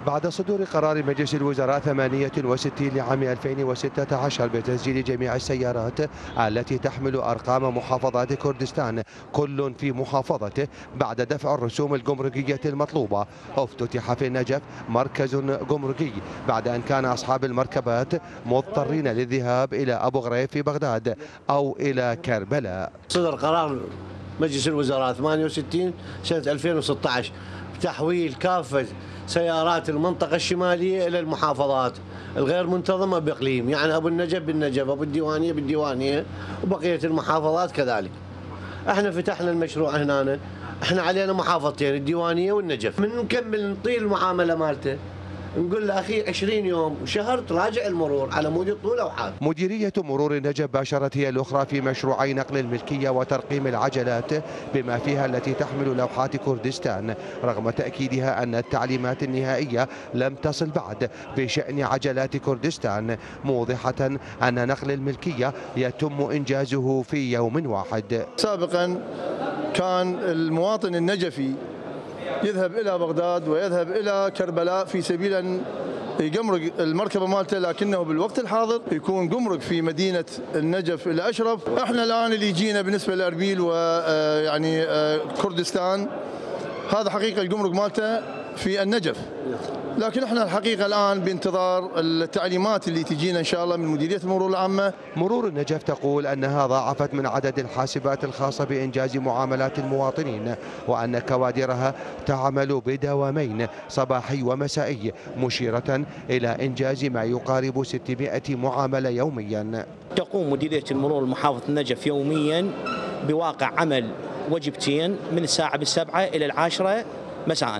بعد صدور قرار مجلس الوزراء 68 لعام 2016 بتسجيل جميع السيارات التي تحمل أرقام محافظات كردستان كل في محافظته بعد دفع الرسوم الجمركية المطلوبة، افتتح في النجف مركز جمركي بعد أن كان أصحاب المركبات مضطرين للذهاب إلى أبو غريب في بغداد أو إلى كربلاء. صدر قرار مجلس الوزراء 68 سنة 2016 بتحويل كافة سيارات المنطقة الشمالية إلى المحافظات الغير منتظمة بإقليم، يعني أبو النجف بالنجف، أبو الديوانية بالديوانية، وبقية المحافظات كذلك. احنا فتحنا المشروع هنا، احنا علينا محافظتين الديوانية والنجف، من نكمل نطيل المعاملة مالته، نقول له أخي 20 يوم وشهر تراجع المرور على مود طول لوحات. مديرية مرور النجف باشرت هي الأخرى في مشروعي نقل الملكية وترقيم العجلات بما فيها التي تحمل لوحات كردستان، رغم تأكيدها أن التعليمات النهائية لم تصل بعد بشأن عجلات كردستان، موضحة أن نقل الملكية يتم إنجازه في يوم واحد. سابقا كان المواطن النجفي يذهب إلى بغداد ويذهب إلى كربلاء في سبيل أن يجمرك المركبة مالته، لكنه بالوقت الحاضر يكون جمرك في مدينة النجف الأشرف. احنا الآن اللي يجينا بالنسبة لأربيل ويعني كردستان هذا حقيقة الجمرك مالته في النجف، لكن احنا الحقيقه الان بانتظار التعليمات اللي تجينا ان شاء الله من مديريه المرور العامه. مرور النجف تقول انها ضاعفت من عدد الحاسبات الخاصه بانجاز معاملات المواطنين، وان كوادرها تعمل بدوامين صباحي ومسائي، مشيره الى انجاز ما يقارب 600 معامله يوميا. تقوم مديريه المرور محافظه النجف يوميا بواقع عمل وجبتين من الساعه 7 إلى 10 مساء.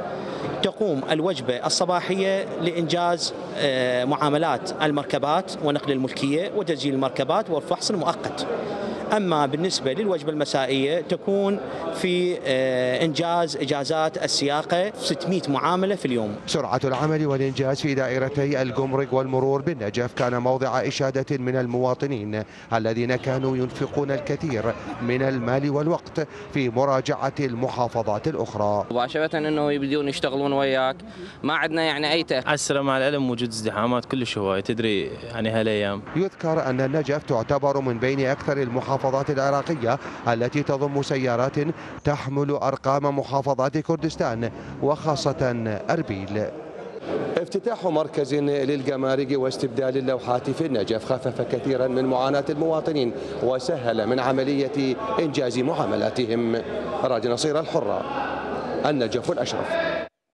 تقوم الوجبة الصباحية لإنجاز معاملات المركبات ونقل الملكية وتسجيل المركبات والفحص المؤقت. أما بالنسبة للوجبة المسائية تكون في إنجاز إجازات السياقة 600 معاملة في اليوم. سرعة العمل والإنجاز في دائرتي الجمرك والمرور بالنجف كان موضع إشادة من المواطنين الذين كانوا ينفقون الكثير من المال والوقت في مراجعة المحافظات الأخرى. مباشرة أنه يبدون يشتغلون وياك، ما عندنا يعني أي عسرة مع العلم وجود ازدحامات كلش هواي، تدري يعني هالأيام. يذكر أن النجف تعتبر من بين أكثر المحافظات العراقية التي تضم سيارات تحمل أرقام محافظات كردستان وخاصة أربيل. افتتاح مركز للجمارك واستبدال اللوحات في النجف خفف كثيرا من معاناة المواطنين وسهل من عملية إنجاز معاملاتهم. راجي نصير، الحرة، النجف الأشرف.